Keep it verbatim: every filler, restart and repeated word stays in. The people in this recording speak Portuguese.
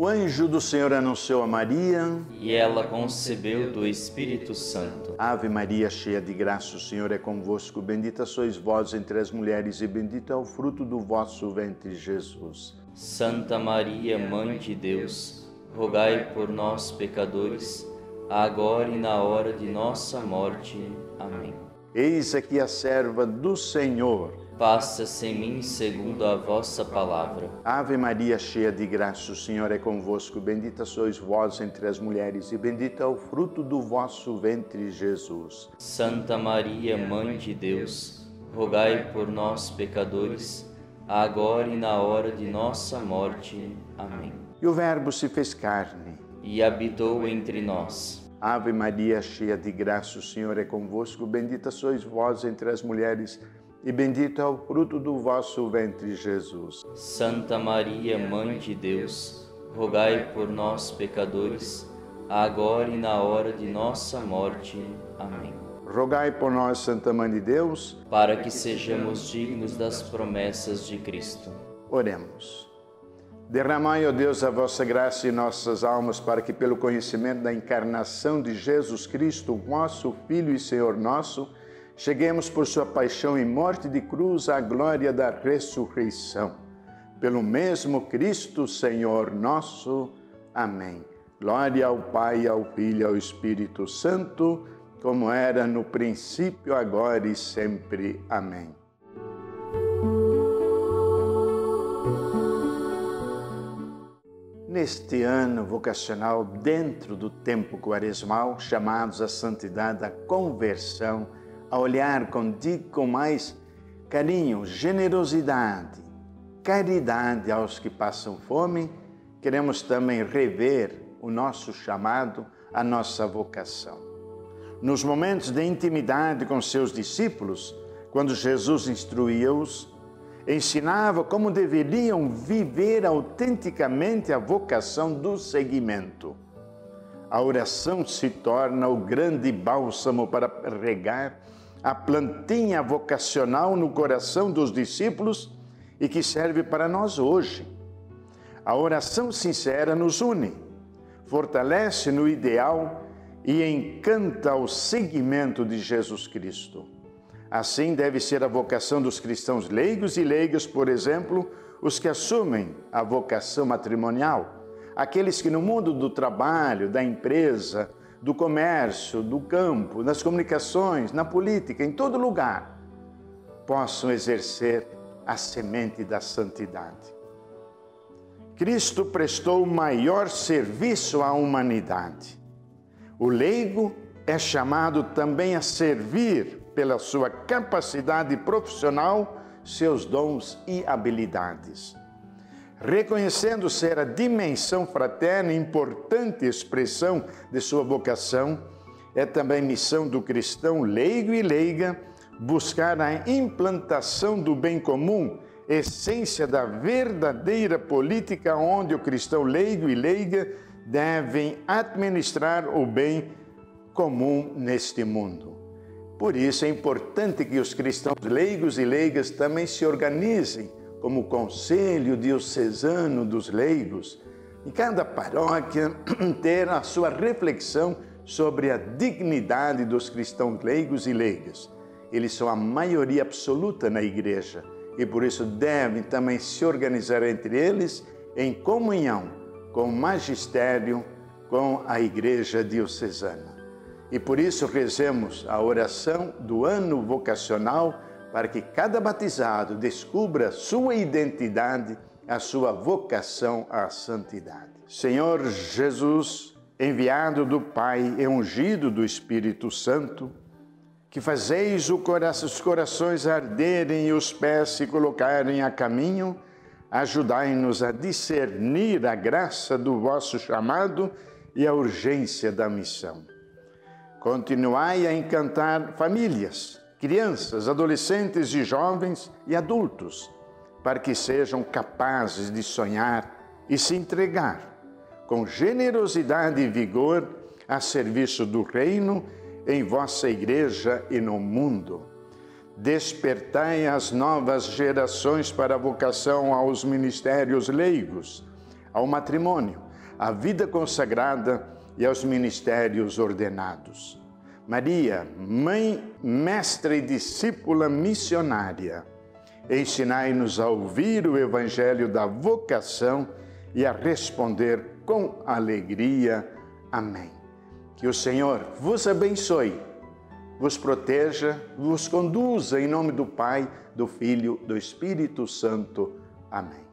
O anjo do Senhor anunciou a Maria, e ela concebeu do Espírito Santo. Ave Maria, cheia de graça, o Senhor é convosco. Bendita sois vós entre as mulheres e bendito é o fruto do vosso ventre, Jesus. Santa Maria, Mãe de Deus, rogai por nós, pecadores, agora e na hora de nossa morte. Amém. Eis aqui a serva do Senhor. Faça-se em mim segundo a vossa palavra. Ave Maria, cheia de graça, o Senhor é convosco. Bendita sois vós entre as mulheres e bendito é o fruto do vosso ventre, Jesus. Santa Maria, Mãe de Deus, rogai por nós, pecadores, agora e na hora de nossa morte. Amém. E o Verbo se fez carne e habitou entre nós. Ave Maria, cheia de graça, o Senhor é convosco. Bendita sois vós entre as mulheres e bendito é o fruto do vosso ventre, Jesus. Santa Maria, Mãe de Deus, rogai por nós, pecadores, agora e na hora de nossa morte. Amém. Rogai por nós, Santa Mãe de Deus, para que sejamos dignos das promessas de Cristo. Oremos. Derramai, ó Deus, a vossa graça em nossas almas, para que, pelo conhecimento da encarnação de Jesus Cristo, vosso Filho e Senhor nosso, cheguemos por sua paixão e morte de cruz à glória da ressurreição. Pelo mesmo Cristo, Senhor nosso. Amém. Glória ao Pai, ao Filho e ao Espírito Santo, como era no princípio, agora e sempre. Amém. Neste ano vocacional, dentro do tempo quaresmal, chamados à santidade, à conversão, a olhar com, com mais carinho, generosidade, caridade aos que passam fome, queremos também rever o nosso chamado, a nossa vocação. Nos momentos de intimidade com seus discípulos, quando Jesus instruía-os, ensinava como deveriam viver autenticamente a vocação do seguimento. A oração se torna o grande bálsamo para regar a plantinha vocacional no coração dos discípulos e que serve para nós hoje. A oração sincera nos une, fortalece no ideal e encanta ao seguimento de Jesus Cristo. Assim deve ser a vocação dos cristãos leigos e leigas, por exemplo, os que assumem a vocação matrimonial, aqueles que no mundo do trabalho, da empresa, do comércio, do campo, nas comunicações, na política, em todo lugar, possam exercer a semente da santidade. Cristo prestou o maior serviço à humanidade. O leigo é chamado também a servir, pela sua capacidade profissional, seus dons e habilidades. Reconhecendo ser a dimensão fraterna importante expressão de sua vocação, é também missão do cristão leigo e leiga buscar a implantação do bem comum, essência da verdadeira política onde o cristão leigo e leiga devem administrar o bem comum neste mundo. Por isso é importante que os cristãos leigos e leigas também se organizem como o Conselho Diocesano dos Leigos, em cada paróquia ter a sua reflexão sobre a dignidade dos cristãos leigos e leigas. Eles são a maioria absoluta na igreja e por isso devem também se organizar entre eles em comunhão com o magistério, com a igreja diocesana. E por isso rezemos a oração do ano vocacional para que cada batizado descubra sua identidade, a sua vocação à santidade. Senhor Jesus, enviado do Pai e ungido do Espírito Santo, que fazeis os corações arderem e os pés se colocarem a caminho, ajudai-nos a discernir a graça do vosso chamado e a urgência da missão. Continuai a encantar famílias, crianças, adolescentes e jovens e adultos, para que sejam capazes de sonhar e se entregar com generosidade e vigor a serviço do reino em vossa igreja e no mundo. Despertai as novas gerações para a vocação aos ministérios leigos, ao matrimônio, à vida consagrada e aos ministérios ordenados. Maria, mãe, mestra e discípula missionária, ensinai-nos a ouvir o evangelho da vocação e a responder com alegria. Amém. Que o Senhor vos abençoe, vos proteja, vos conduza em nome do Pai, do Filho, do Espírito Santo. Amém.